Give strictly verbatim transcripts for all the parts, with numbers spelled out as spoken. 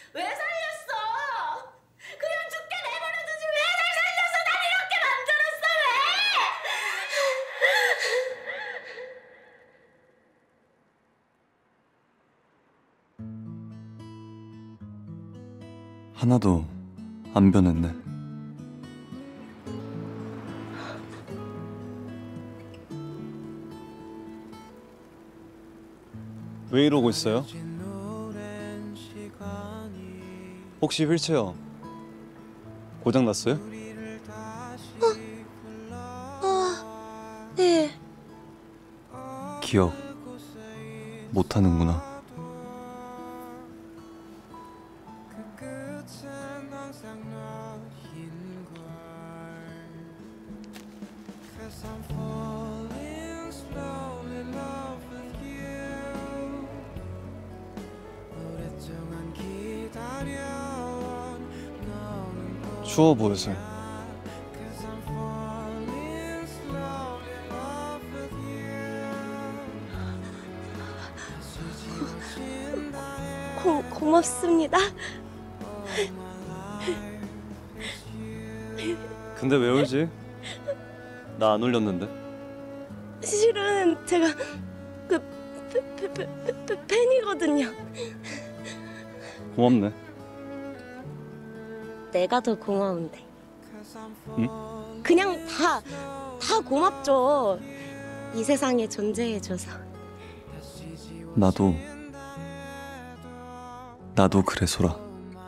왜 살렸어? 그냥 죽게 내버려두지 왜 날 살려서 날 이렇게 만들었어 왜? 하나도 안 변했네. 왜 이러고 있어요? 혹시 휠체어 고장 났어요? 어? 아, 네. 기억 못 하는구나. 추워 보여서요. 고, 고맙습니다. 근데 왜 울지? 나 안 울렸는데. 실은 제가 그 페, 페, 페, 페, 페, 팬이거든요. 고맙네. 내가 더 고마운데. 응? 그냥 다, 다 고맙죠. 이 세상에 존재해줘서. 나도 나도 그래 소라.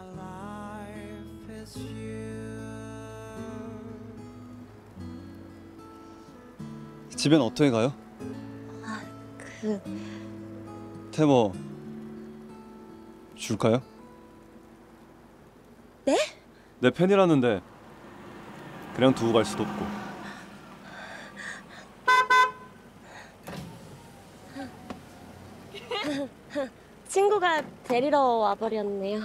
집엔 어떻게 가요? 아, 그... 태모 줄까요? 네? 내 팬이라는데 그냥 두고 갈 수도 없고. 친구가 데리러 와버렸네요.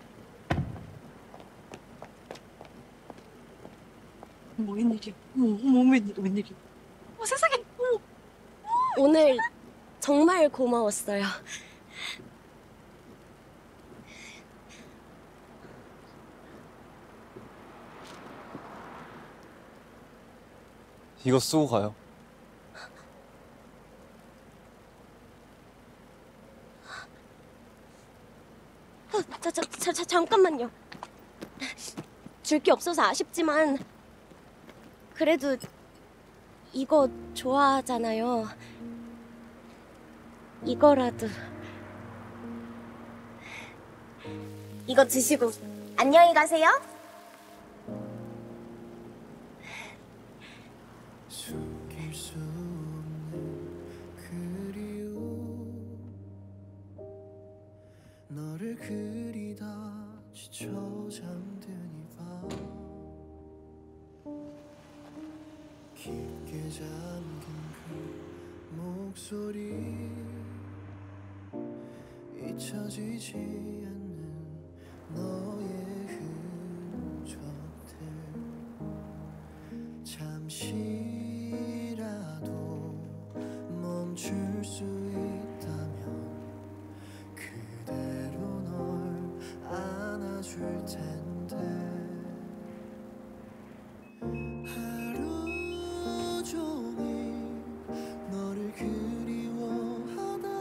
뭐 웬일이야? 어머, 어머, 웬일이야, 웬일이야? 어, 세상에! 어머! 오늘 정말 고마웠어요. 이거 쓰고 가요. 어, 자, 자, 자, 자, 잠깐만요. 줄 게 없어서 아쉽지만 그래도 이거 좋아하잖아요. 이거라도. 이거 드시고 안녕히 가세요. 숨길 수 없는 그리움 너를 그리다 지쳐 잠든 이밤 깊게 잠긴 그 목소리 잊혀지지 않는 너의 흔적들 잠시라도 멈출 수 있다면 그대로 널 안아줄 텐데 하루 종일 너를 그리워하다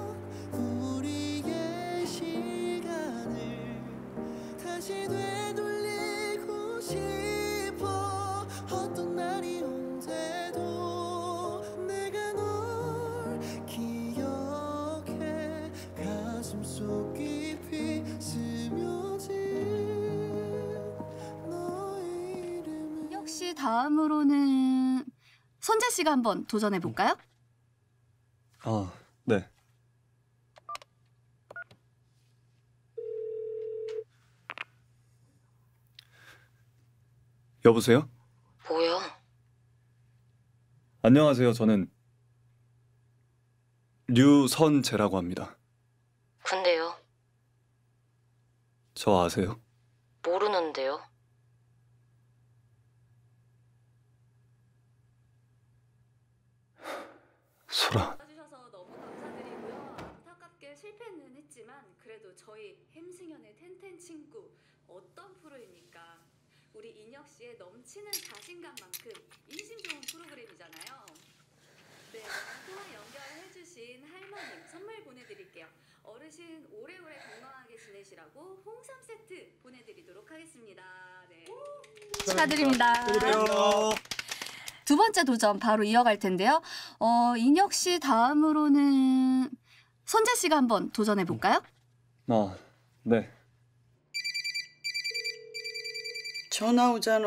우리의 시간을 다시 되돌리고 싶어 어떤 날이 온대도 내가 널 기억해 가슴속 깊이 스며진 너의 이름을 역시 다음으로는 선재 씨가 한번 도전해 볼까요? 아, 네. 여보세요? 뭐야? 안녕하세요. 저는 류선재라고 합니다. 근데요, 저 아세요? 모르는데요. 소라. 와주셔서 너무 감사드리고요. 안타깝게 실패는 했지만 그래도 아무래도 저희 햄승연의 텐텐 친구 어떤 프로입니까? 우리 인혁 씨의 넘치는 자신감만큼 인심 좋은 프로그램이잖아요. 네, 통화 연결해주신 할머님 선물 보내드릴게요. 어르신 오래오래 건강하게 지내시라고 홍삼 세트 보내드리도록 하겠습니다. 네. 축하드립니다. 두 번째 도전 바로 이어갈 텐데요. 어, 인혁 씨 다음으로는 선재 씨가 한번 도전해 볼까요? 아, 네. 전화 오잖아.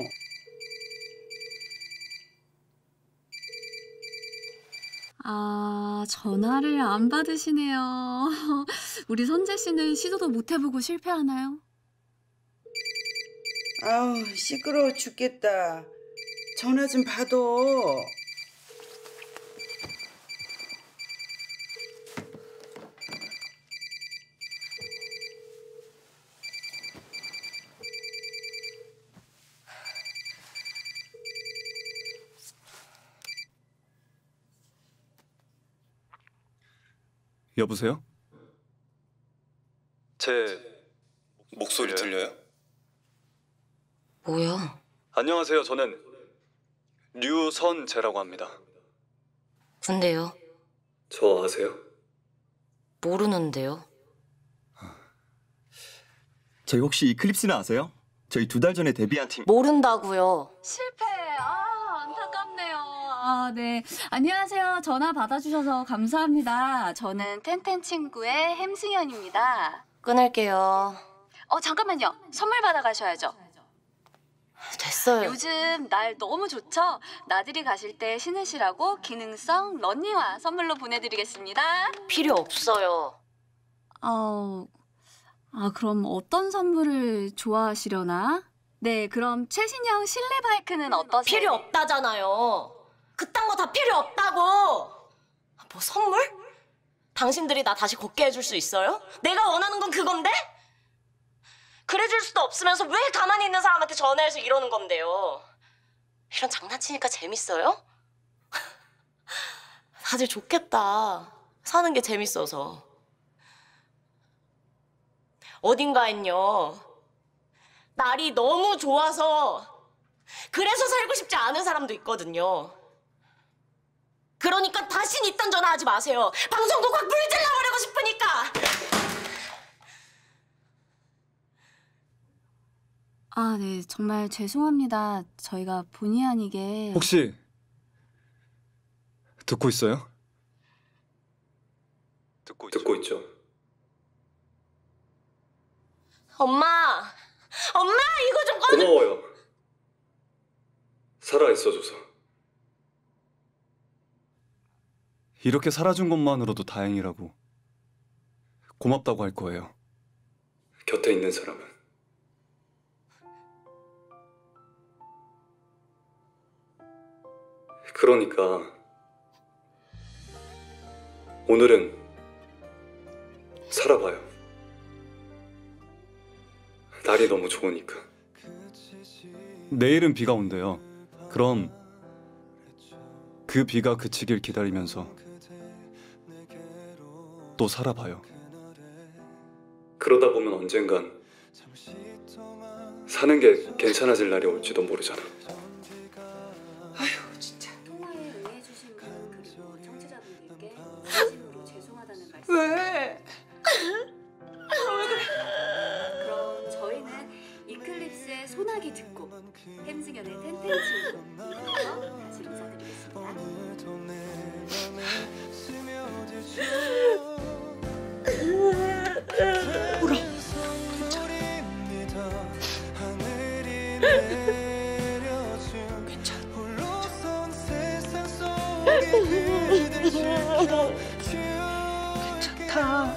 아, 전화를 안 받으시네요. 우리 선재 씨는 시도도 못 해보고 실패하나요? 아우, 시끄러워 죽겠다. 전화 좀 받아. 여보세요? 제 목소리 들려요? 뭐야? 안녕하세요. 저는 류선재라고 합니다. 근데요? 저 아세요? 모르는데요. 저희 혹시 이클립스는 아세요? 저희 두 달 전에 데뷔한 팀. 모른다고요. 실패. 아, 안타깝네요. 아, 네. 안녕하세요. 전화 받아주셔서 감사합니다. 저는 텐텐 친구의 햄승연입니다. 끊을게요. 어, 잠깐만요. 선물 받아가셔야죠. 됐어요. 요즘 날 너무 좋죠? 나들이 가실 때 신으시라고 기능성 런닝화 선물로 보내드리겠습니다. 필요 없어요. 어, 아, 그럼 어떤 선물을 좋아하시려나? 네, 그럼 최신형 실내 바이크는 어떠세요? 필요 없다잖아요. 그딴 거 다 필요 없다고. 뭐 선물? 당신들이 나 다시 걷게 해줄 수 있어요? 내가 원하는 건 그건데? 그래줄 수도 없으면서 왜 가만히 있는 사람한테 전화해서 이러는 건데요? 이런 장난치니까 재밌어요? 다들 좋겠다. 사는 게 재밌어서. 어딘가엔요. 날이 너무 좋아서 그래서 살고 싶지 않은 사람도 있거든요. 그러니까 다신 있던 전화하지 마세요. 방송도 확 불질러버리고 싶으니까. 아, 네. 정말 죄송합니다. 저희가 본의 아니게... 혹시 듣고 있어요? 듣고 있죠. 듣고 있죠. 엄마! 엄마! 이거 좀 꺼내! 고마워요. 살아있어줘서. 이렇게 살아준 것만으로도 다행이라고. 고맙다고 할 거예요. 곁에 있는 사람은. 그러니까 오늘은 살아봐요. 날이 너무 좋으니까. 내일은 비가 온대요. 그럼 그 비가 그치길 기다리면서 또 살아봐요. 그러다 보면 언젠간 사는 게 괜찮아질 날이 올지도 모르잖아. 아휴, 진짜. 통화에 응해주신 분 그리고 청취자분들께 진심으로 죄송하다는 말씀. 왜? 그럼 저희는 이클립스의 소나기 듣고 햄승연의 텐텐 친구에서 다시 인사드리겠습니다. 울어. 괜찮다.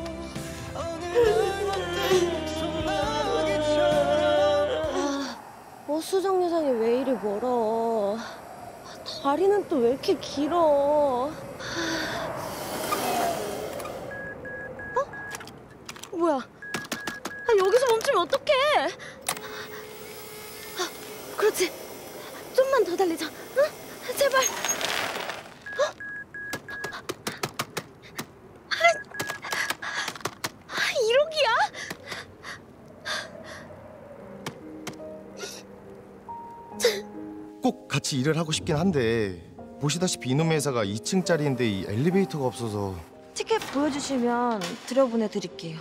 버스 정류장이 왜 이리 멀어? 다리는 또 왜 이렇게 길어? 어? 뭐야? 아, 여기서 멈추면 어떡해? 아, 그렇지. 좀만 더 달리자. 응? 제발. 어? 아, 같이 일을 하고 싶긴 한데 보시다시피 이놈의 회사가 이 층짜리인데 이 엘리베이터가 없어서. 티켓 보여주시면 들여보내드릴게요.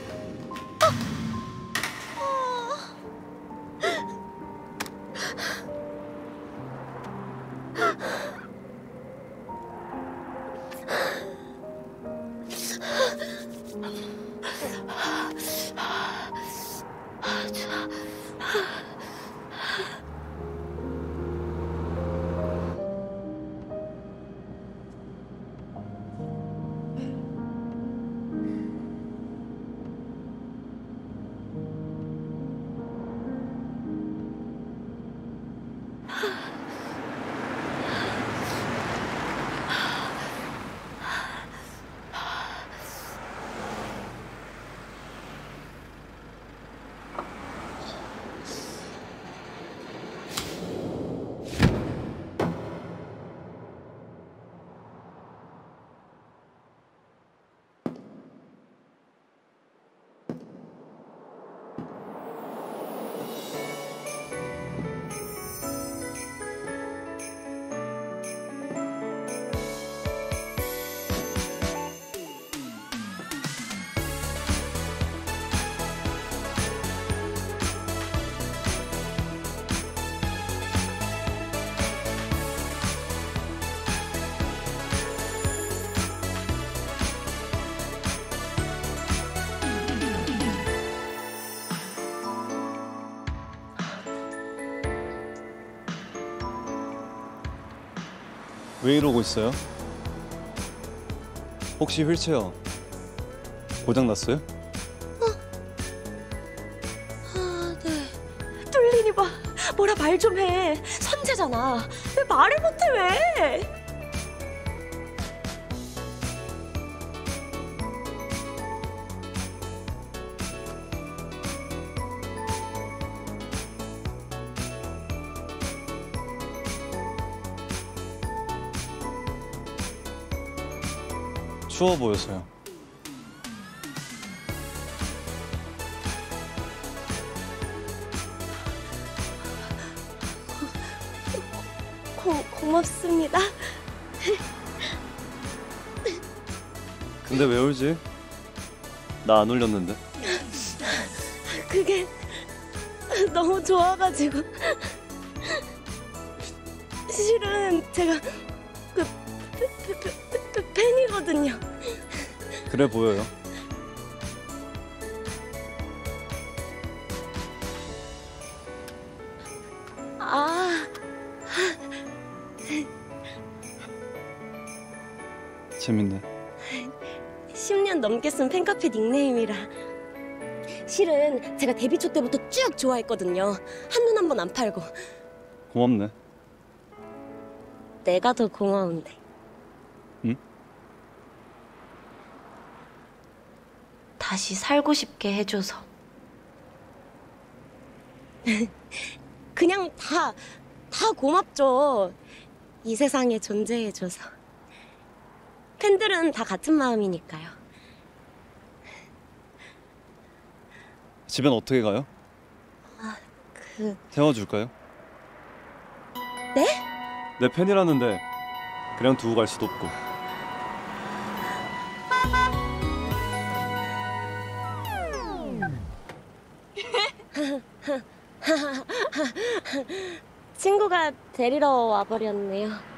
왜 이러고 있어요? 혹시 휠체어 고장 났어요? 아, 네. 뚫리니 봐. 뭐라 말 좀 해. 선재잖아. 왜 말을 못해 왜? 추워 보여서요. 고, 고맙습니다. 근데 왜 울지? 나 안 울렸는데. 그게 너무 좋아가지고. 실은 제가 그 페, 페, 페, 페, 팬이거든요. 그래 보여요. 아, 재밌네. 십 년 넘게 쓴 팬카페 닉네임이라. 실은 제가 데뷔 초 때부터 쭉 좋아했거든요. 한눈 한 번 안 팔고. 고맙네. 내가 더 고마운데. 응? 다시 살고 싶게 해줘서. 그냥 다, 다 고맙죠. 이 세상에 존재해줘서. 팬들은 다 같은 마음이니까요. 집엔 어떻게 가요? 아, 그... 태워줄까요? 네? 내 팬이라는데 그냥 두고 갈 수도 없고. 친구가 데리러 와버렸네요.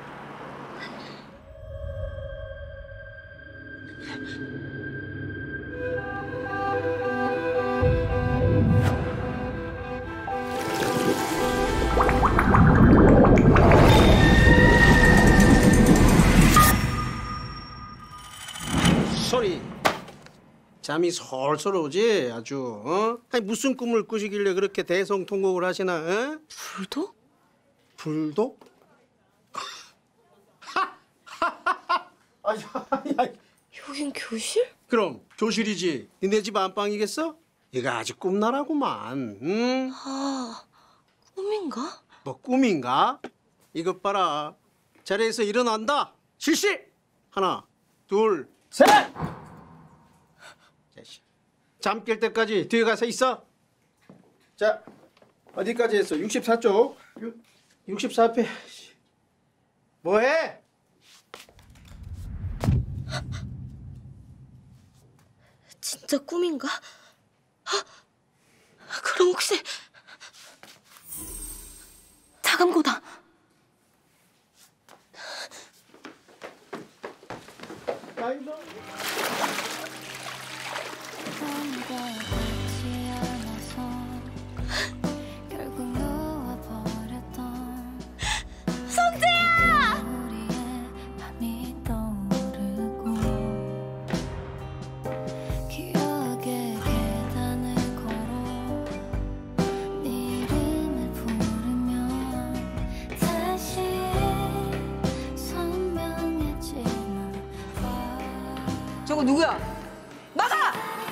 소리 잠이 솔솔 오지 아주. 어? 아니 무슨 꿈을 꾸시길래 그렇게 대성통곡을 하시나? 어? 불독? 불독? 아니, 아니, 여긴 교실? 그럼 교실이지. 니네 집 안방이겠어? 이거 아직 꿈나라구만. 응? 아, 꿈인가? 뭐 꿈인가? 이것 봐라. 자리에서 일어난다. 실시. 하나, 둘, 셋. 잠 깰 때까지 뒤에 가서 있어. 자, 어디까지 했어? 육십사 쪽. 육십사 패. 뭐해? 진짜 꿈인가? 아, 그럼 혹시 자감고다. 선재야! 저거 누구야? 막아!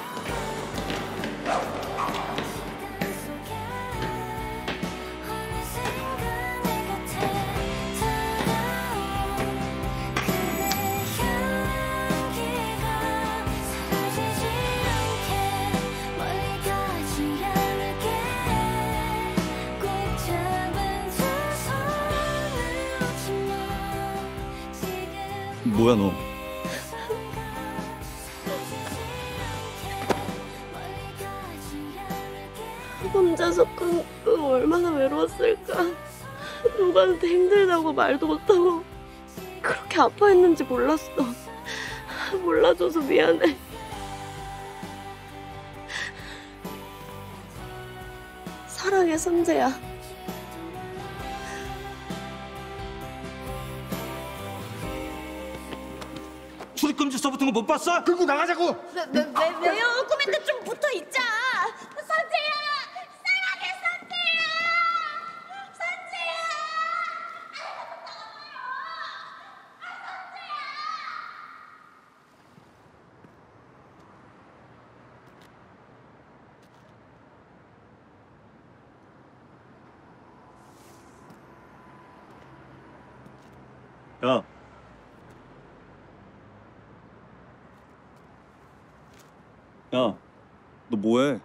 뭐야 너? 혼자서 끙끙 얼마나 외로웠을까. 누구한테 힘들다고 말도 못하고 그렇게 아파했는지 몰랐어. 몰라줘서 미안해. 사랑해, 선재야. 출입금지서 붙은 거 못 봤어? 끌고 나가자고! 왜, 왜, 왜, 왜요? 꿈인데 좀 붙어 있자. 선재야! 사랑해, 선재야! 선재야! 야. 야, 너 뭐해?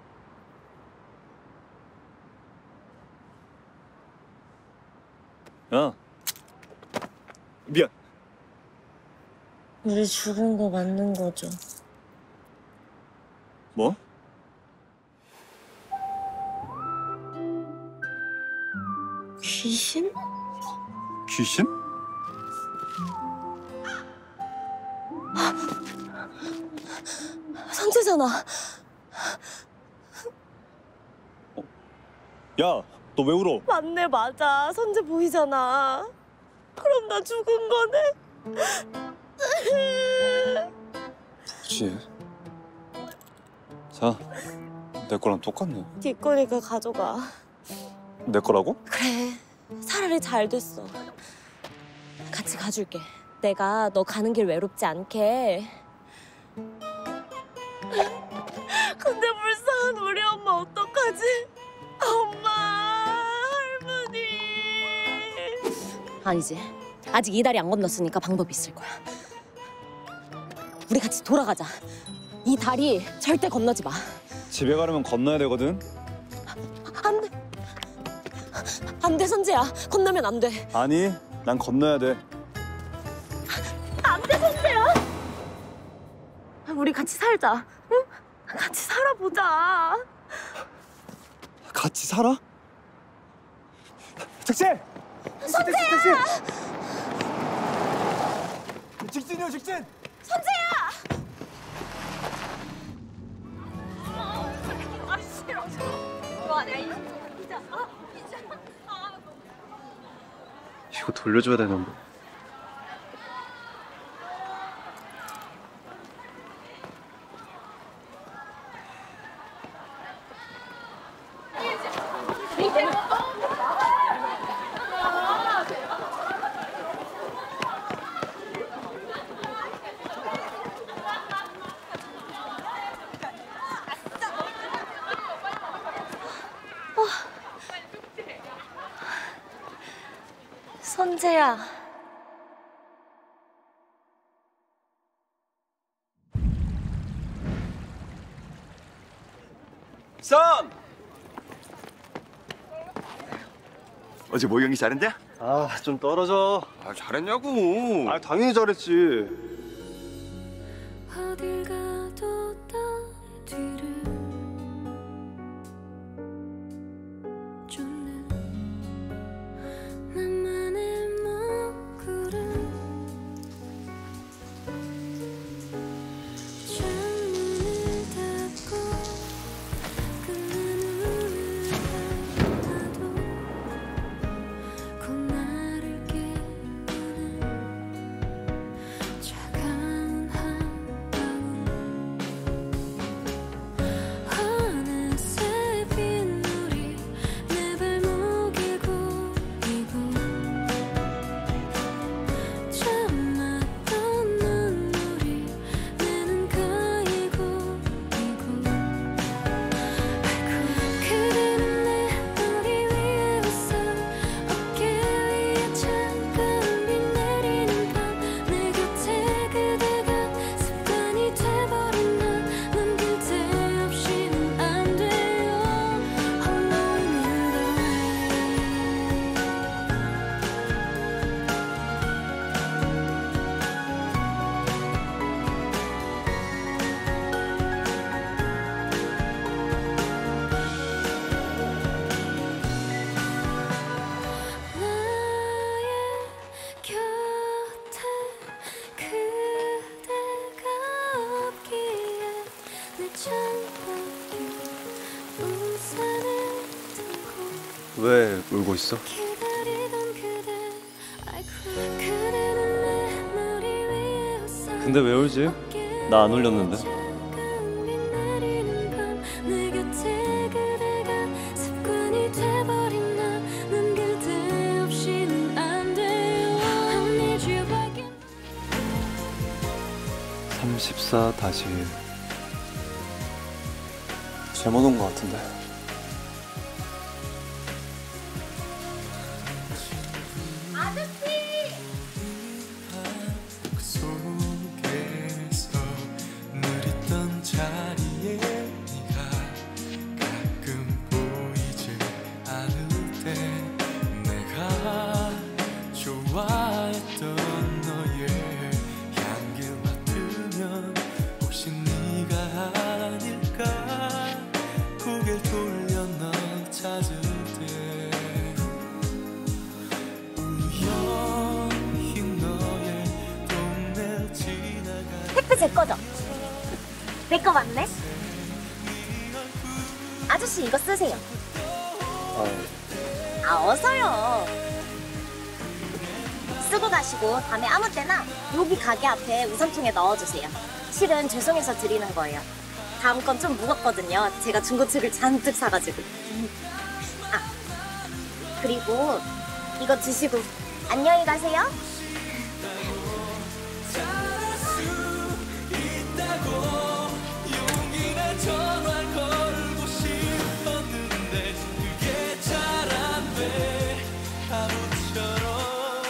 야, 미안. 우리 죽은 거 맞는 거죠? 뭐? 귀신? 귀신? 선재잖아. 야, 너 왜 울어? 맞네, 맞아. 선재 보이잖아. 그럼 나 죽은 거네. 그치. 자, 내 거랑 똑같네. 네 거니까 가져가. 내 거라고? 그래, 차라리 잘 됐어. 같이 가줄게. 내가 너 가는 길 외롭지 않게. 근데 불쌍한 우리 엄마 어떡하지? 엄마, 할머니. 아니지. 아직 이 다리 안 건넜으니까 방법이 있을 거야. 우리 같이 돌아가자. 이 다리 절대 건너지 마. 집에 가려면 건너야 되거든. 안 돼. 안 돼, 선재야. 건너면 안 돼. 아니, 난 건너야 돼. 안 돼, 선재야. 우리 같이 살자. 응? 같이 살아보자. 같이 살아? 택시! 선재야! 직진이요, 직진! 선재야! 아, 싫어. 좋아, 내가 이거 진짜. 아, 진짜. 아. 이거 돌려줘야 되는데. 선재야. 선! 어제 모의 경기 잘했냐? 아, 좀 떨어져. 아, 잘했냐고. 아, 당연히 잘했지. 어딜 가도 다 뒤를 쫓는 나만의 먹구름 창문을 닫고 끄는 울을 봐도 곧 나를 깨우는 차가운 어느새 빗물이 내 발목에 고이고 참았던 눈물이 내 눈가에 고이고 그대는 내 머리 위에 웃어 어깨 위에 잠깐 비 내리는 밤 내 곁에 그대가 습관이 돼버린 나난 그대 없이는 안 돼요 홀로 있는 거예요 나의 곁에 그대가 없기에 내 창밖에 우산을 들고 왜 울고 있어? 기다리던 그대 아이고 그대는 내 머리 위에 웃어 근데 왜 울지? 나 안 울렸는데. 잠깐 비 내리는 밤 내 곁에 그대가 습관이 돼버린 나난 그대 없이는 안 돼요 I need you back in 삼십사 다시 일. 잘못 온 것 같은데. 속에서 늘 있던 자리에 네가 가끔 보이지 않을 때 내가 좋아했던 너의 향기 맡으면 혹시 네가 아닐까 고개를 돌려 널 찾을 때 우연히 너의 동네를 지나가 택배 제 거죠? 내 거 맞네? 아저씨 이거 쓰세요. 아 어서요. 쓰고 가시고 다음에 아무 때나 여기 가게 앞에 우산통에 넣어주세요. 실은 죄송해서 드리는 거예요. 다음 건 좀 무겁거든요. 제가 중고책을 잔뜩 사가지고. 아 그리고 이거 드시고 안녕히 가세요. 전화 걸고 싶었는데 그게 잘 안 돼 바보처럼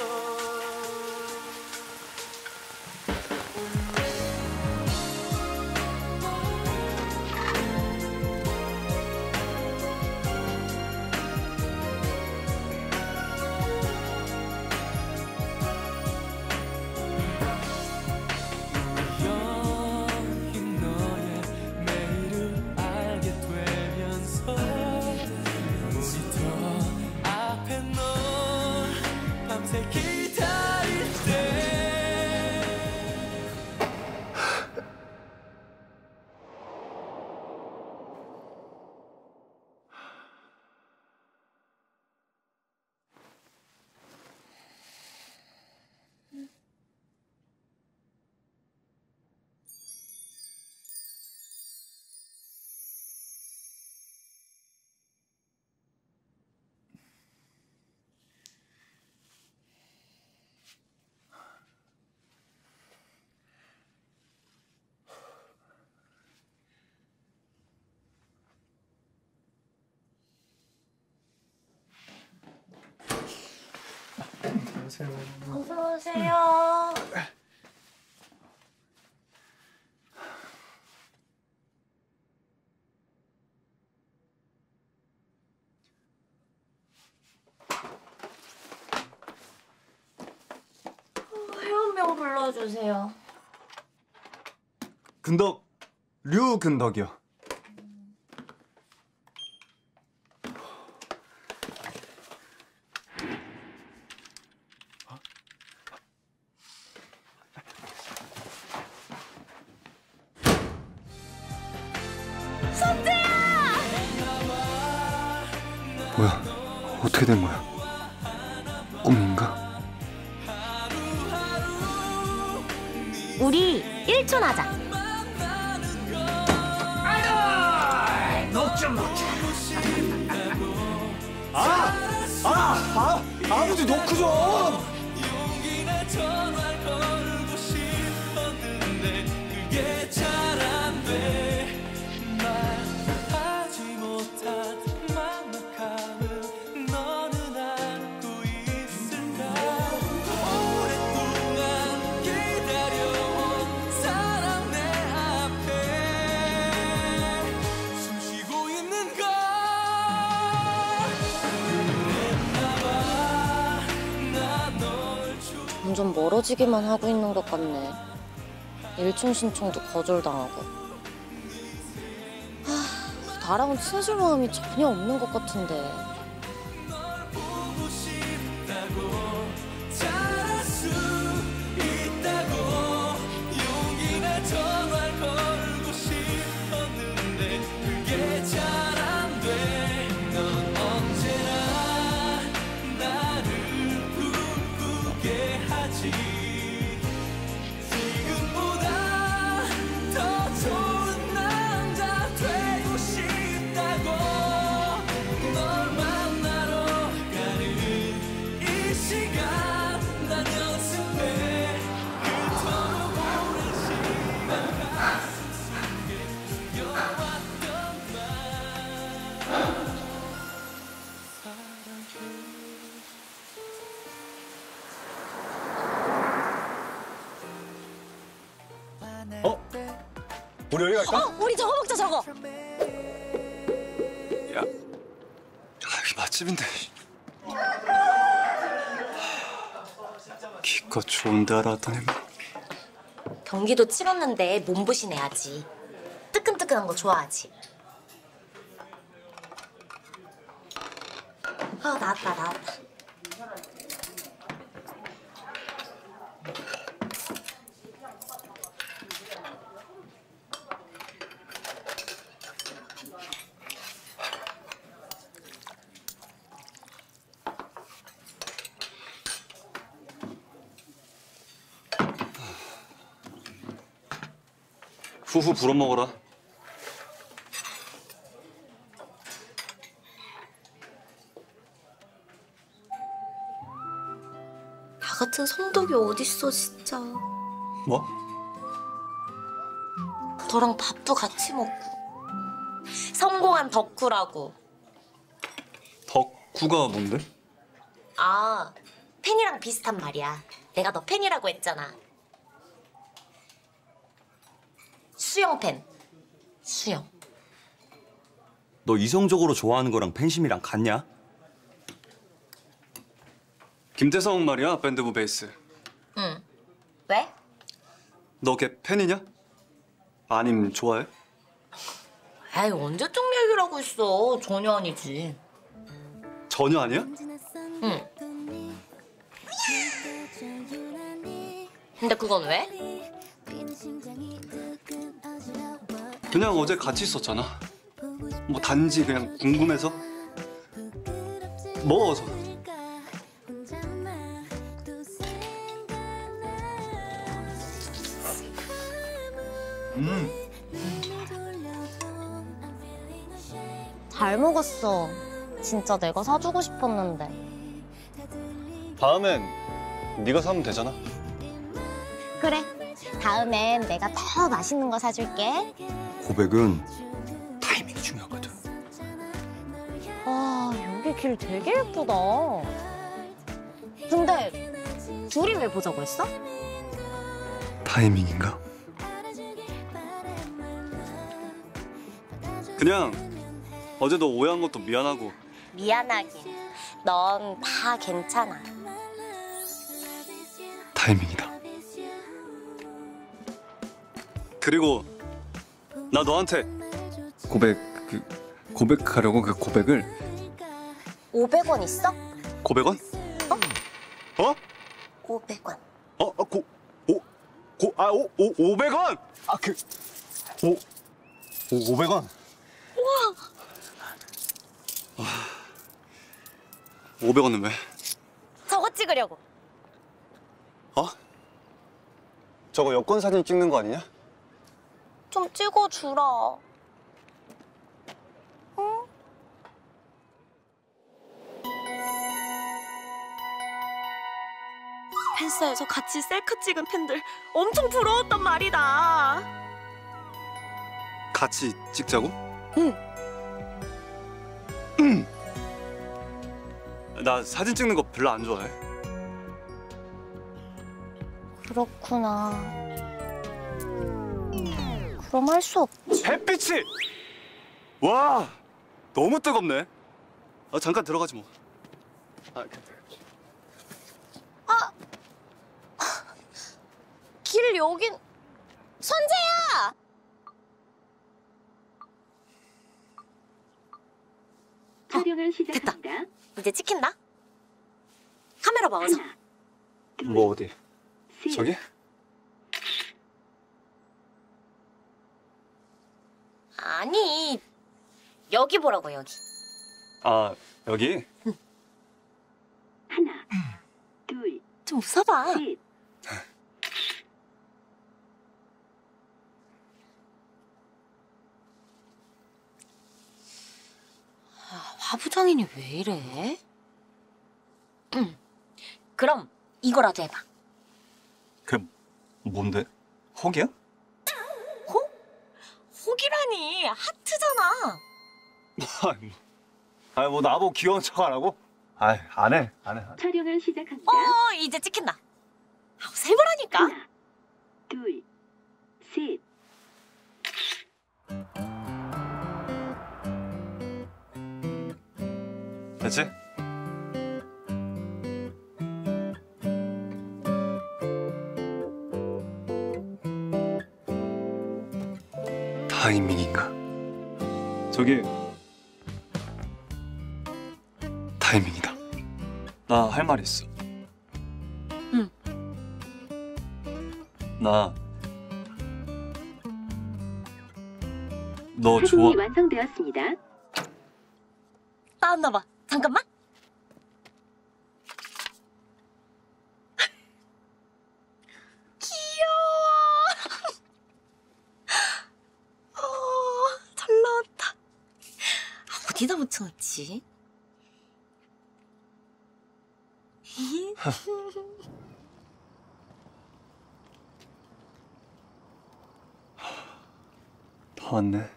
우연히 너의 매일을 알게 되면서 모니터 앞에 널 밤새 기다릴 때 어서 오세요. 불러주세요. 근덕, 류근덕이요. 뭐야? 어떻게 된 거야? 꿈인가? 우리 일촌 하자. 너좀 먹자. 아! 아! 아! 아버지 놓고 좀! 점점 멀어지기만 하고 있는 것 같네. 일촌 신청도 거절당하고. 하, 나랑은 친해질 마음이 전혀 없는 것 같은데. 어? 우리 여기 갈까? 어, 우리 저거 먹자, 저거. 야, 여기 맛집인데. 기껏 좋은데 알았더니 경기도 치렀는데 몸보신 해야지. 뜨끈뜨끈한 거 좋아하지. 아, 나왔다, 나왔다. 후후 불어먹어라. 나 같은 성덕이 어딨어, 진짜. 뭐? 너랑 밥도 같이 먹고. 성공한 덕후라고. 덕후가 뭔데? 아, 팬이랑 비슷한 말이야. 내가 너 팬이라고 했잖아. 수영 팬. 수영. 너 이성적으로 좋아하는 거랑 팬심이랑 같냐? 김태성 말이야, 밴드부 베이스. 응. 왜? 너 걔 팬이냐? 아님 좋아해? 에이, 언제적 얘기를 하고 있어. 전혀 아니지. 전혀 아니야? 응. 근데 그건 왜? 그냥 어제 같이 있었잖아. 뭐 단지 그냥 궁금해서? 먹어서. 음. 잘 먹었어. 진짜 내가 사주고 싶었는데. 다음엔 네가 사면 되잖아. 그래. 다음엔 내가 더 맛있는 거 사줄게. 고백은 타이밍이 중요하거든. 아, 여기 길 되게 예쁘다. 근데 둘이 왜 보자고 했어? 타이밍인가? 그냥 어제 너 오해한 것도 미안하고. 미안하긴. 넌 다 괜찮아. 타이밍이다. 그리고 나 너한테 고백 그 고백하려고 그 고백을 오백 원 있어? 고백 원? 어? 어? 오백 원. 어? 어? 고, 오, 고, 아, 오, 오, 오백 원? 아, 그, 오, 오, 오백 원? 우와. 오백 원은 왜? 저거 찍으려고. 어? 저거 여권 사진 찍는 거 아니냐? 좀 찍어주라. 응? 팬사에서 같이 셀카 찍은 팬들 엄청 부러웠단 말이다. 같이 찍자고? 응. 나 사진 찍는 거 별로 안 좋아해. 그렇구나. 그럼 할 수 없지. 햇빛이! 와, 너무 뜨겁네. 아, 잠깐 들어가지 뭐. 아, 아! 길 여긴... 선재야! 촬영을 시작합니다. 됐다. 이제 찍힌다. 카메라 봐, 어서. 뭐 어디? 저기? 아니, 여기 보라고, 여기. 아, 여기? 하나, 둘, 좀 웃어봐. 셋. 아, 화부장인이 왜 이래? 응. 그럼 이거라도 해봐. 그 뭔데? 혹이야? 혹? 혹이라니 하트잖아. 아니 뭐 나보고 귀여운 척 하라고? 아이 안 해, 안 해. 촬영을 시작합니다. 어, 이제 찍힌다. 아, 세보라니까. 하나, 둘, 셋. 됐지? 타이밍인가? 저기 타이밍이다. 나 할 말 있어. 응. 나 너 좋아. 사진이 완성되었습니다. 나왔나 봐. 잠깐만. 귀여워. 어, 잘 나왔다. 아, 어디다 붙여놨지? 다 왔네.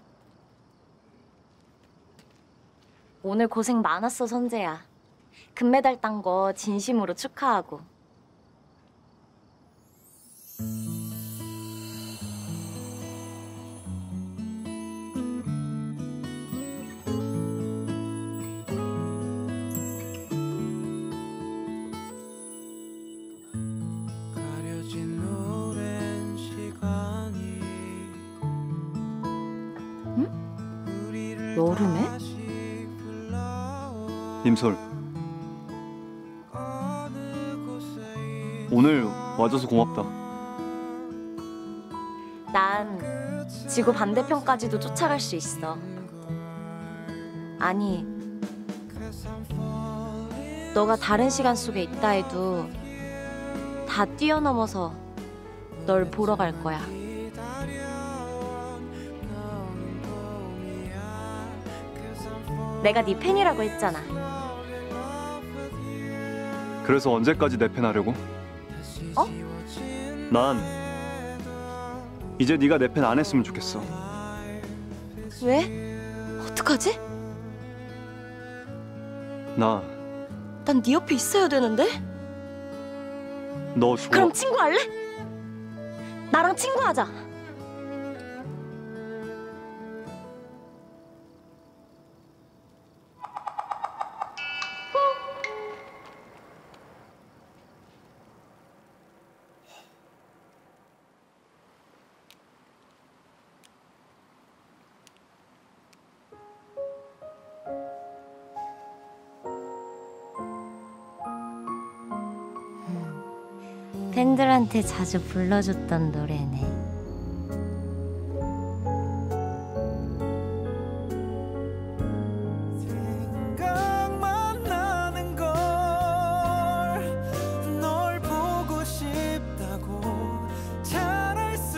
오늘 고생 많았어, 선재야. 금메달 딴 거 진심으로 축하하고. 응? 여름에? 임솔, 오늘 와줘서 고맙다. 난 지구 반대편까지도 쫓아갈 수 있어. 아니, 너가 다른 시간 속에 있다 해도 다 뛰어넘어서 널 보러 갈 거야. 내가 네 팬이라고 했잖아. 그래서 언제까지 내 팬 하려고? 어? 난 이제 네가 내 팬 안 했으면 좋겠어. 왜? 어떡하지? 나 난 네 옆에 있어야 되는데? 너 좋아. 그럼 친구 할래? 나랑 친구하자. 팬들한테 자주 불러줬던 노래네. 생각만 나는 걸 널 보고 싶다고 잘할 수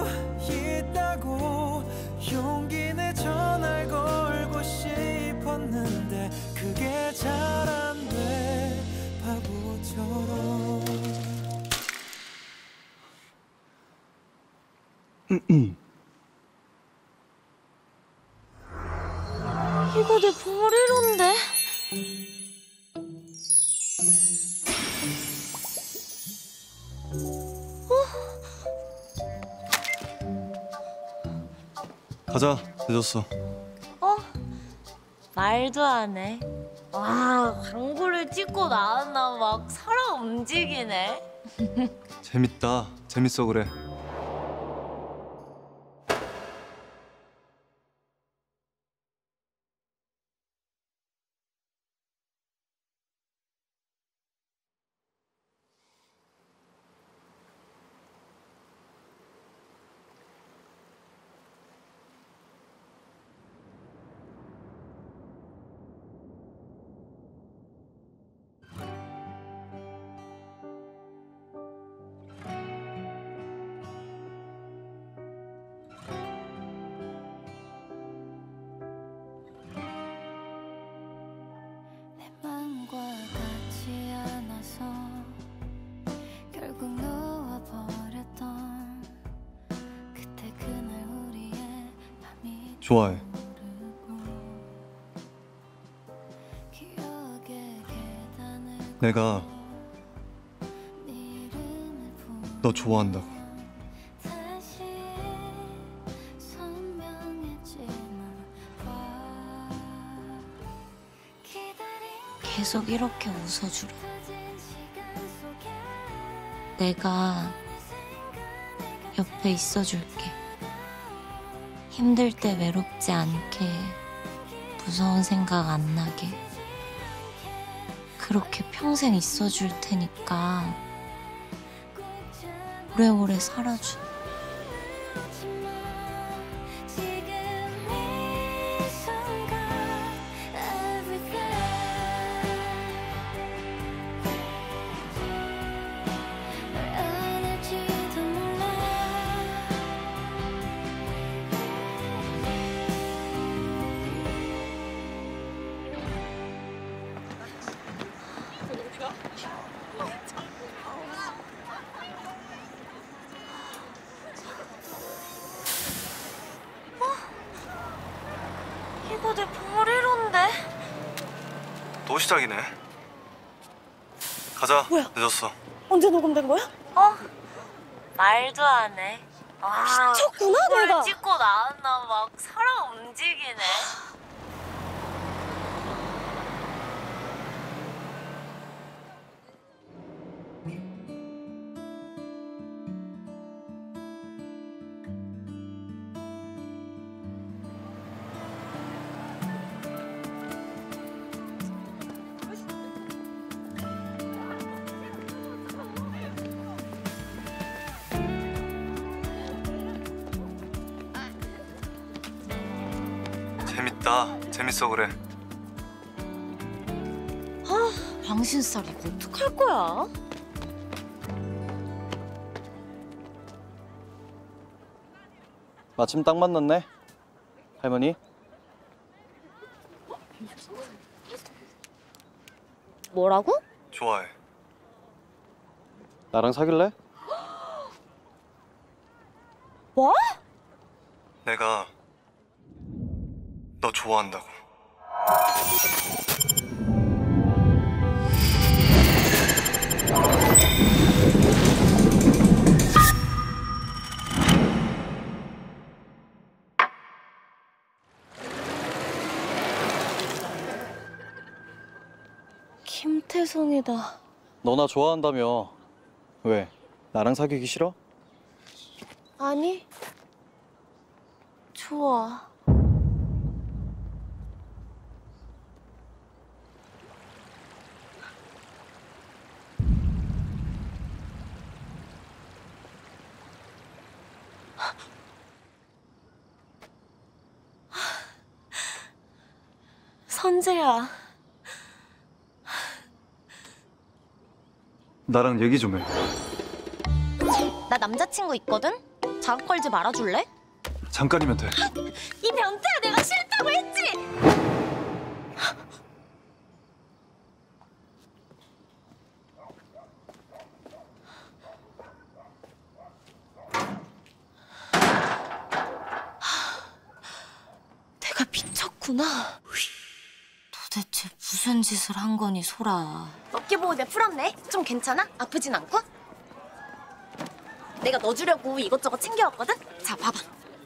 있다고 용기 내 전화를 걸고 싶었는데 그게 잘 안 돼 바보처럼. 이거 내 보리로인데? 가자. 늦었어. 어? 말도 안 해. 와, 광고를 찍고 나왔나 막 사람 움직이네. 재밌다. 재밌어 그래. 마음과 같지 않아서 결국 놓아버렸던 그때 그날 우리의 밤이 좋아해. 기억의 계단을 내가 너 좋아한다고. 다시 선명해지는 와 계속 이렇게 웃어주래. 내가 옆에 있어줄게. 힘들 때 외롭지 않게, 무서운 생각 안 나게. 그렇게 평생 있어줄 테니까 오래오래 살아줘. 이거 내 보리로인데? 또 시작이네. 가자. 뭐야? 늦었어. 언제 녹음된 거야? 어? 말도 안 해. 와, 미쳤구나, 광고를 내가. 찍고 나왔나 막 사람 움직이네. 재밌다. 재밌어 그래. 아, 왕신살 이거 어떡할 거야? 마침 딱 만났네. 할머니. 뭐라고? 좋아해. 나랑 사귈래? 뭐? 내가 너 좋아한다고. 김태성이다. 너 나 좋아한다며. 왜? 나랑 사귀기 싫어? 아니, 좋아. 선재야. 나랑 얘기 좀 해. 나 남자친구 있거든? 자극 걸지 말아줄래? 잠깐이면 돼. 이 변태야, 내가 싫다고 했지! 내가 미쳤구나. 도대체 무슨 짓을 한 거니, 소라. 어깨 보호대 풀었네? 좀 괜찮아? 아프진 않고? 내가 너 주려고 이것저것 챙겨왔거든? 자, 봐봐.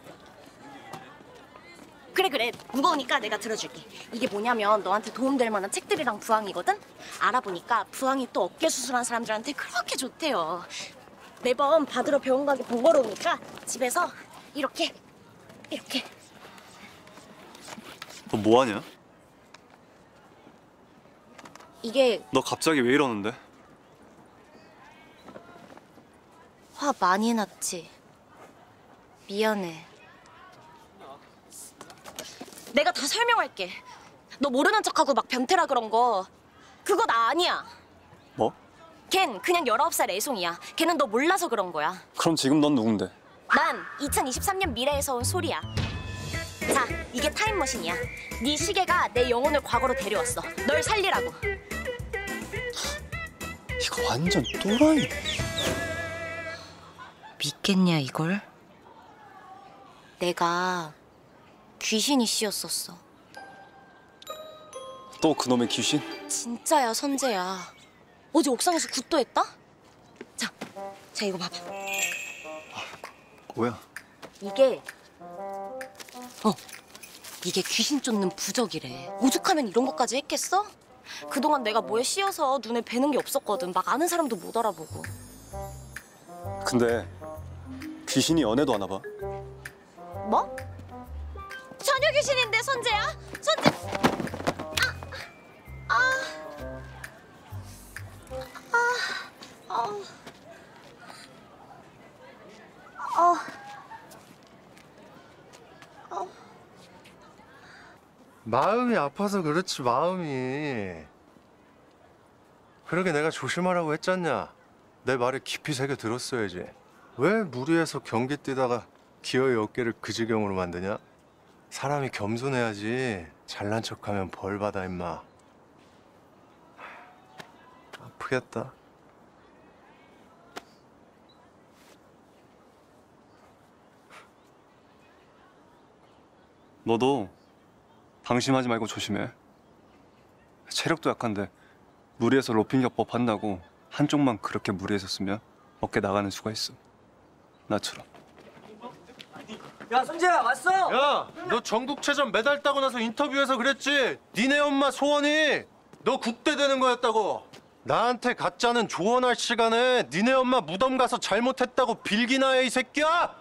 그래 그래, 무거우니까 내가 들어줄게. 이게 뭐냐면 너한테 도움될 만한 책들이랑 부항이거든? 알아보니까 부항이 또 어깨 수술한 사람들한테 그렇게 좋대요. 매번 받으러 병원 가기 번거로우니까 집에서 이렇게 이렇게. 너 뭐하냐? 이게 너 갑자기 왜 이러는데? 화 많이 났지? 미안해. 내가 다 설명할게. 너 모르는 척하고 막 변태라 그런 거 그거 나 아니야. 뭐? 걘 그냥 열아홉 살 애송이야. 걔는 너 몰라서 그런 거야. 그럼 지금 넌 누군데? 난 이천이십삼 년 미래에서 온 소리야. 자, 이게 타임머신이야. 네 시계가 내 영혼을 과거로 데려왔어. 널 살리라고. 이거 완전 또라이. 믿겠냐 이걸? 내가 귀신이 씌었었어. 또 그놈의 귀신? 진짜야, 선재야. 어제 옥상에서 굿도 했다? 자, 자 이거 봐봐. 뭐야? 이게 어 이게 귀신 쫓는 부적이래. 오죽하면 이런 것까지 했겠어? 그동안 내가 뭐에 씌어서 눈에 뵈는 게 없었거든. 막 아는 사람도 못 알아보고. 근데 귀신이 연애도 하나 봐. 뭐? 처녀 귀신인데, 선재야? 선재. 아, 아, 아, 아, 아. 마음이 아파서 그렇지, 마음이. 그러게 내가 조심하라고 했잖냐. 내 말에 깊이 새겨 들었어야지. 왜 무리해서 경기 뛰다가 기어이 어깨를 그 지경으로 만드냐? 사람이 겸손해야지. 잘난 척하면 벌 받아, 임마. 아프겠다. 너도 방심하지 말고 조심해. 체력도 약한데 무리해서 로핑 기법 한다고 한쪽만 그렇게 무리해서 쓰면 어깨 나가는 수가 있어. 나처럼. 야, 선재야, 왔어! 야, 너 전국체전 메달 따고 나서 인터뷰에서 그랬지? 니네 엄마 소원이 너 국대 되는 거였다고. 나한테 가짜는 조언할 시간에 니네 엄마 무덤 가서 잘못했다고 빌기나 해, 이 새끼야!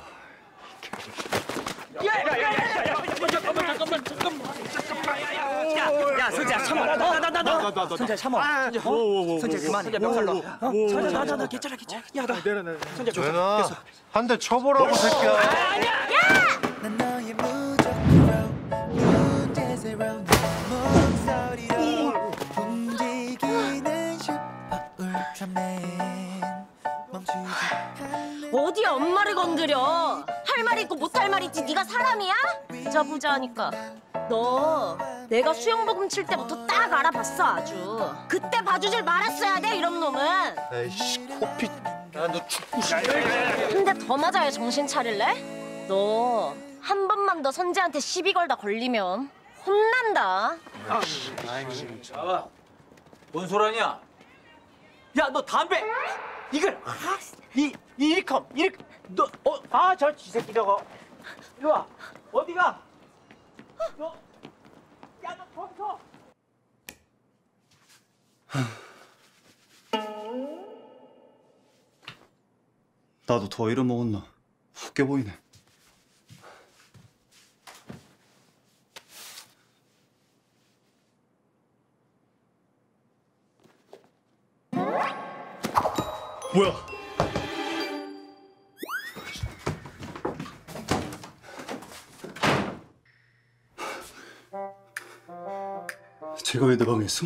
야야야야야! 잠깐만 잠깐만 잠깐만 잠깐만 야야! 야, 선재야 참아. 나나나나. 선재 참아. 선재 그만해. 선재 명살로. 선재 나나나 괜찮아 괜찮아. 야, 나 내려내. 선재 좀. 조연아, 한 대 쳐보라고, 새끼야. 난 너의 무적으로 문제새로 네 목소리로 움직이는 슈퍼 울트라맨 멈추지 않는 어디 엄마를 건드려? 할 말 있고 못 할 말 있지. 네가 사람이야? 보자 보자 하니까 너 내가 수영복음 칠 때부터 딱 알아봤어. 아주 그때 봐주질 말았어야 돼, 이런 놈은. 에이씨, 코피. 야, 너 축구 씨. 한 대 더 맞아야 정신 차릴래? 너 한 번만 더 선재한테 시비 걸다 걸리면 혼난다. 아, 뭔 소리냐? 야, 너 담배 이걸 아, 이 이리컴 이리 너어아 저 쥐새끼 저거 이리 와. 어디가? 너 야, 너 거기서. 나도 더 잃어먹었나? 웃겨 보이네. 뭐야? 제가 왜 내 방에 있어?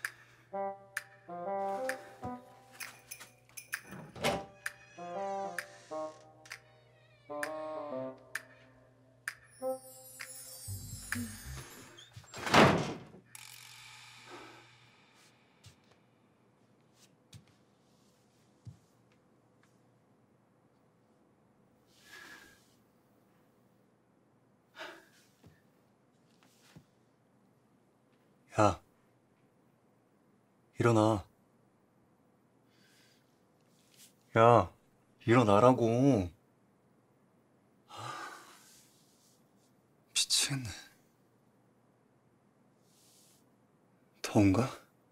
야, 일어나. 야, 일어나라고. 미치겠네. 더운가?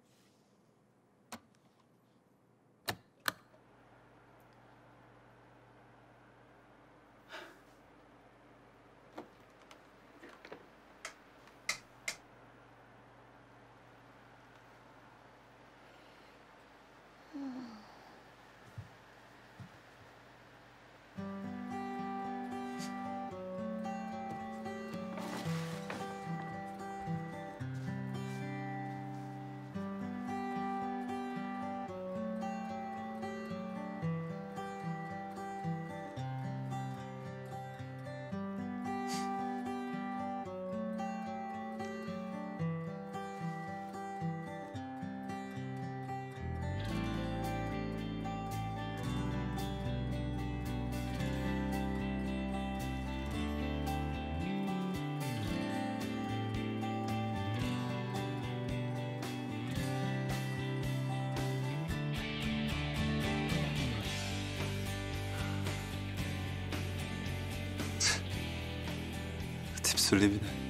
딥슬립이네.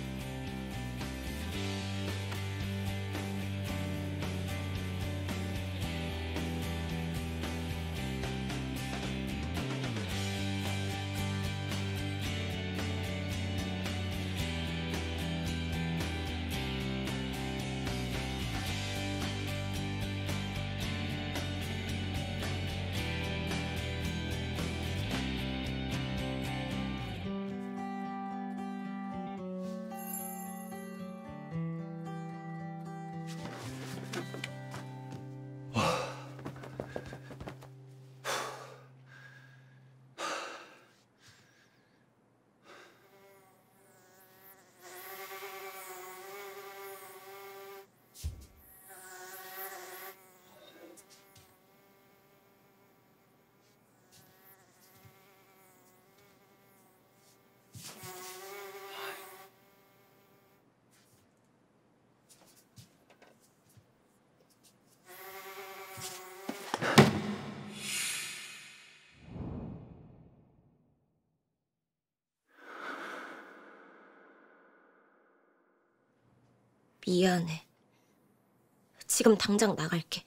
미안해. 지금 당장 나갈게.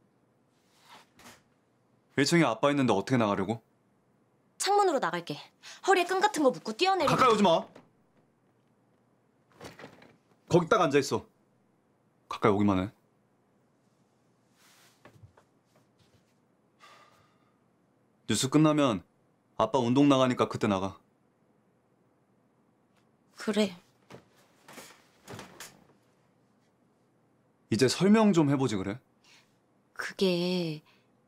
일 층에 아빠 있는데 어떻게 나가려고? 창문으로 나갈게. 허리에 끈 같은 거 묶고 뛰어내리고. 가까이 오지 마. 거기 딱 앉아 있어. 가까이 오기만 해. 뉴스 끝나면 아빠 운동 나가니까 그때 나가. 그래. 이제 설명 좀 해보지 그래? 그게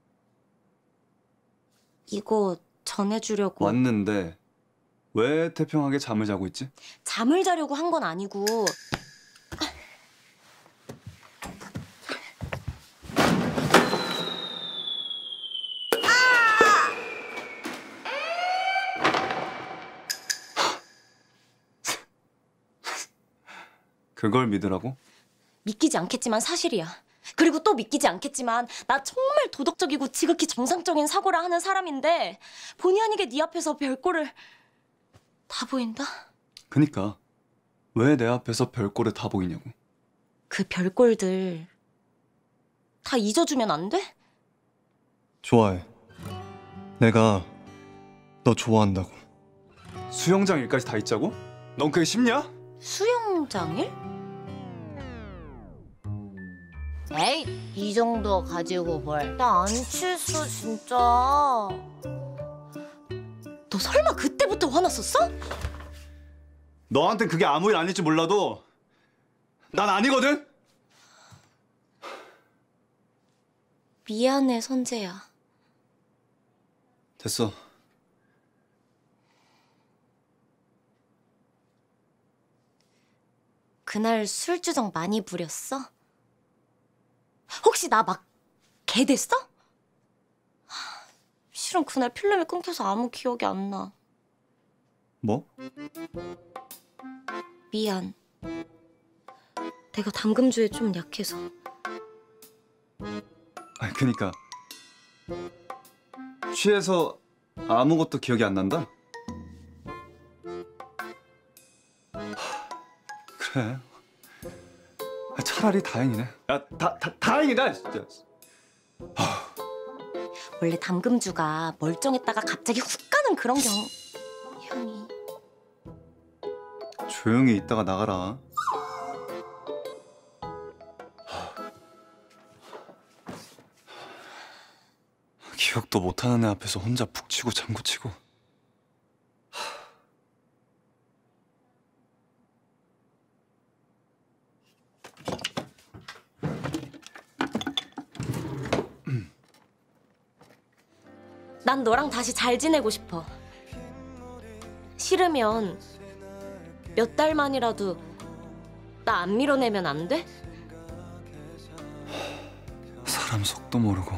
이거 전해주려고. 왔는데 왜 태평하게 잠을 자고 있지? 잠을 자려고 한 건 아니고. 그걸 믿으라고? 믿기지 않겠지만 사실이야. 그리고 또 믿기지 않겠지만 나 정말 도덕적이고 지극히 정상적인 사고를 하는 사람인데 본의 아니게 네 앞에서 별꼴을 다 보인다? 그니까 왜 내 앞에서 별꼴을 다 보이냐고. 그 별꼴들 다 잊어주면 안 돼? 좋아해. 내가 너 좋아한다고. 수영장 일까지 다 잊자고? 넌 그게 쉽냐? 수영장일? 에이, 이 정도 가지고 뭘. 나 안 취했어, 진짜. 너 설마 그때부터 화났었어? 너한텐 그게 아무 일 아닐지 몰라도 난 아니거든? 미안해, 선재야. 됐어. 그날 술주정 많이 부렸어? 혹시 나 막 개 됐어? 하, 실은 그날 필름이 끊겨서 아무 기억이 안 나. 뭐? 미안. 내가 담금주에 좀 약해서. 아니 그니까 취해서 아무것도 기억이 안 난다? 하, 그래. 차라리 다행이네. 야, 다, 다 다행이다 진짜. 원래 담금주가 멀쩡했다가 갑자기 훅 가는 그런 경... 형이... 조용히 있다가 나가라. 기억도 못하는 애 앞에서 혼자 푹 치고 장구 치고. 난 너랑 다시 잘 지내고 싶어. 싫으면 몇 달만이라도 나 안 밀어내면 안 돼? 사람 속도 모르고.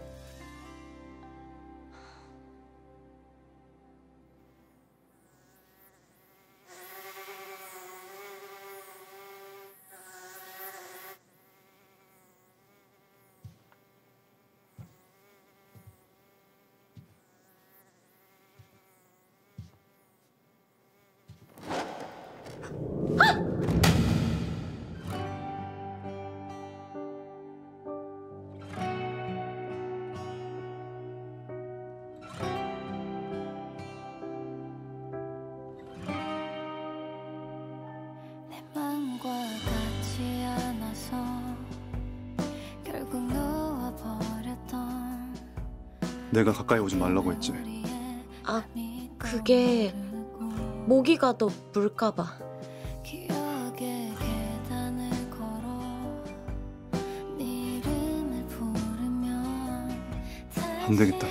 맘과 같지 않아서 결국 놓아버렸던 내가 가까이 오지 말라고 했지. 아, 그게 모기가 너 물까봐. 기억의 계단을 걸어 네 이름을 부르면 안 되겠다.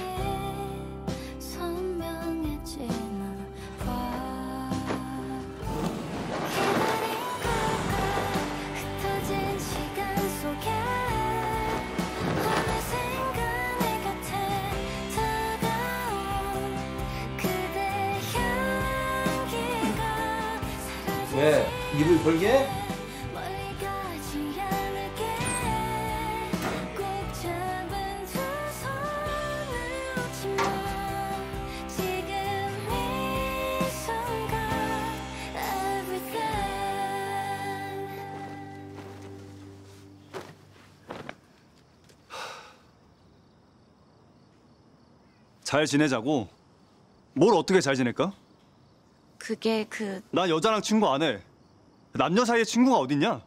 선명해지는 봐. 흩어진 시간 속에 어느샌가 내 곁에 다가온 그대 향기가 사라지지 왜? 입을 벌게? 멀리 가지 않을게. 꼭 잡은 두 손을 놓지 마. 지금 이 순간 everything. 잘 지내자고? 뭘 어떻게 잘 지낼까? 그게 그... 나 여자랑 친구 안 해. 남녀 사이에 친구가 어딨냐?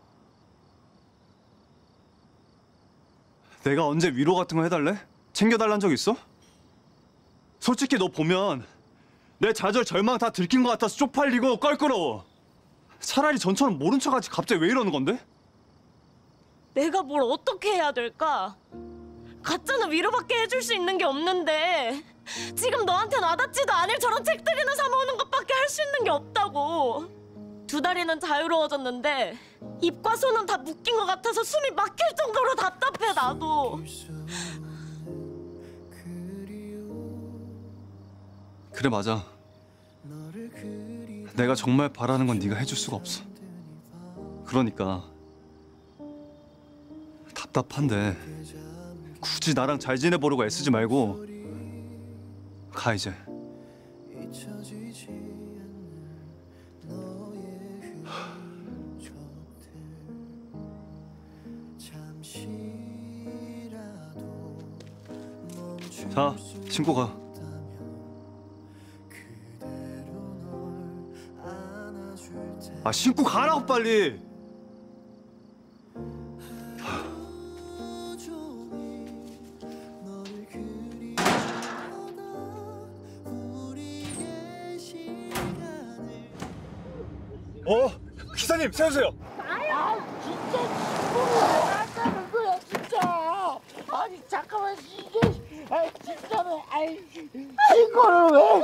내가 언제 위로 같은 거 해달래? 챙겨달란 적 있어? 솔직히 너 보면 내 좌절 절망 다 들킨 것 같아서 쪽팔리고 껄끄러워. 차라리 전처럼 모른 척하지 갑자기 왜 이러는 건데? 내가 뭘 어떻게 해야 될까? 가짜는 위로밖에 해줄 수 있는 게 없는데 지금 너한텐 와닿지도 않을 저런 책들이나 사 모으는 것밖에 할 수 있는 게 없다고. 두 다리는 자유로워졌는데 입과 손은 다 묶인 것 같아서 숨이 막힐 정도로 답답해 나도. 그래 맞아. 내가 정말 바라는 건 네가 해줄 수가 없어. 그러니까 답답한데 굳이 나랑 잘 지내보려고 애쓰지 말고 가 이제. 자, 신고 가. 아, 신고 가라고 빨리. 어, 기사님 세우세요. 아, 진짜 죽으면 왜 한다는 거야, 진짜. 아니, 잠깐만. 아이 진짜네. 아이 이거를 왜?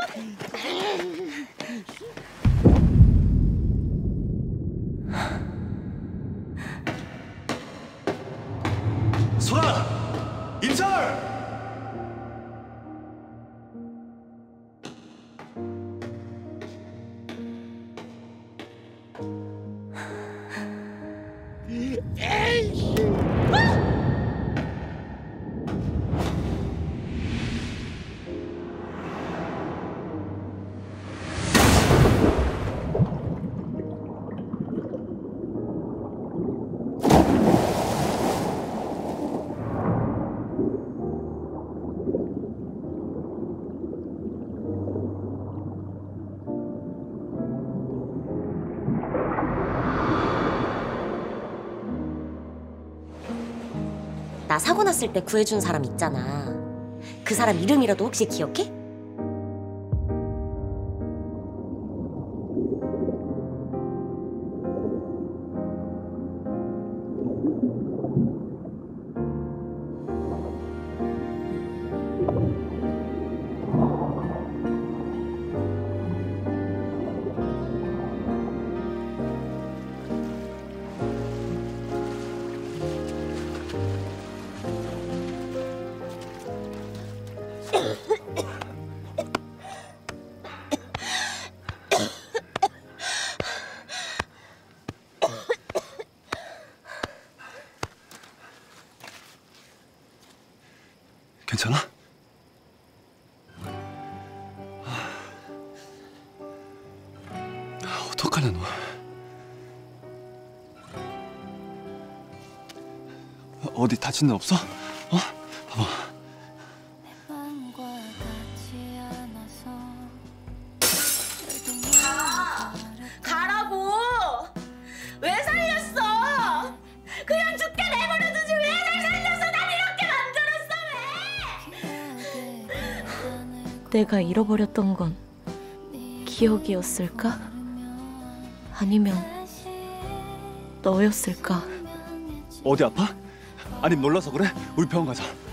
소라! 임철! 에이씨! 나 사고 났을 때 구해준 사람 있잖아. 그 사람 이름이라도 혹시 기억해? 괜찮아? 아, 어떡하냐 너. 어디 다친 데 없어? 어? 봐봐. 가! 가라고! 왜 살렸어? 그냥 죽게 내버려두지 왜 날 살려서 날 이렇게 만들었어 왜? 내가 잃어버렸던 건 기억이었을까? 아니면 너였을까? 어디 아파? 아니 놀라서 그래? 우리 병원 가자.